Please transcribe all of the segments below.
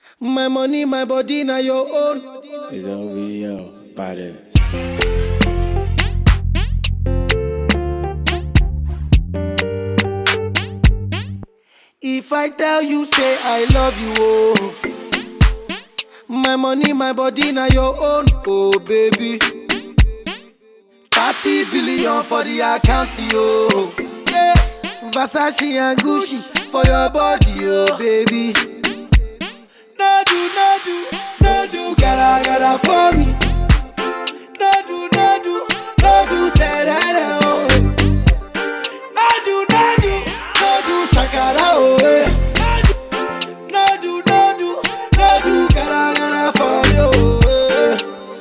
My money, my body, now your own. It's OVO, badass. If I tell you, say I love you, oh. My money, my body, now your own, oh baby. 30 billion for the account, yo. Yeah. Versace and Gucci for your body, oh baby. No do, gotta for me. No do, say that, oh. No do, shakara, oh. No do, gotta for me, oh.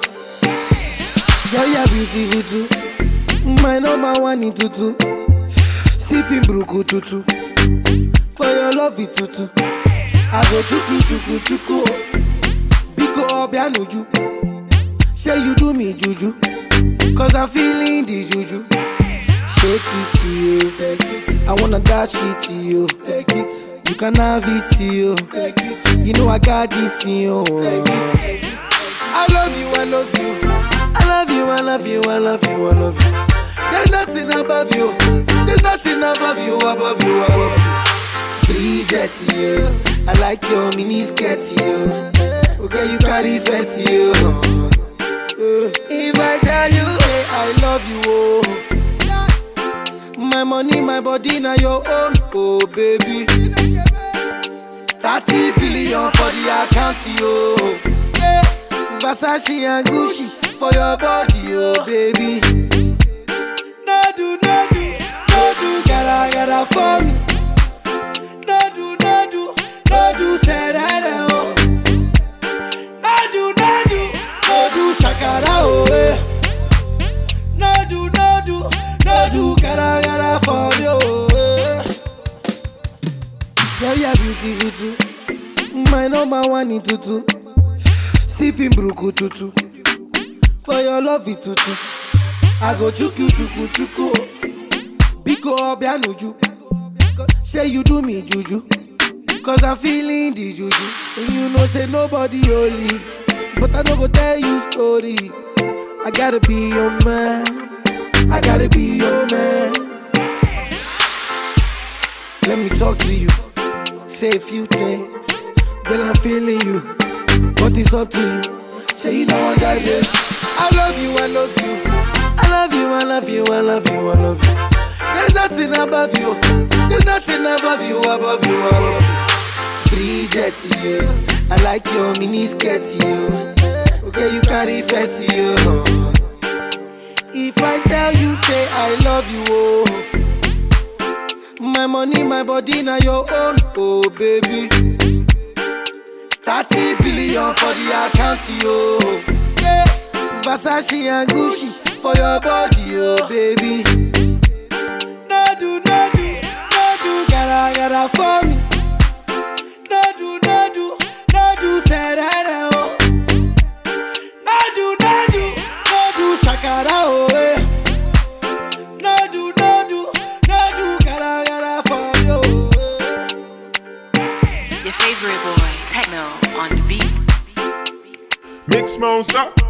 Girl, you're beautiful too. My number one in tutu. Sipping bruku tutu. For your love it tutu. I go chuku. Biko obianuju. Say you do me juju. Cause I'm feeling the juju. Shake it to you. Take it. I wanna dash it to you. Take it. You can have it to you. Take it. You know I got this in you. Take it. I love you. I love you. There's nothing above you. There's nothing above you. Bridget, you. I like your mini skirt, you. Okay, you carry fancy, you. If I tell you, hey, I love you, oh. My money, my body, now your own, oh baby. 30 billion for the account, yo. Yeah. Versace and Gucci for your body, oh baby. No do, gotta for me. No do, say that, oh. No do, shakara, oh. No do, gotta for me, oh. Girl, you're beautiful too. My number one in tutu. Sipping bruku tutu. For your love it tutu. I go chuku. Biko obianuju. Say you do me juju. Cause I'm feeling the juju. And you know say nobody holy. But I don't go tell you story. I gotta be your man. Let me talk to you. Say a few things. Girl, I'm feeling you. But it's up to you. Say you know what I did. I love you. There's nothing above you. Bridget, you. I like your mini skirt, you. Okay, you carry fancy, you. If I tell you, say I love you, oh. My money, my body, now your own, oh baby. 30 billion for the account, yo. Yeah. Versace and Gucci for your body, oh baby. No do, gotta for me. No do, say that, oh. No do, shakara, oh. No do, gotta for me, oh. Your favorite boy, Techno, on the beat. Mix monster.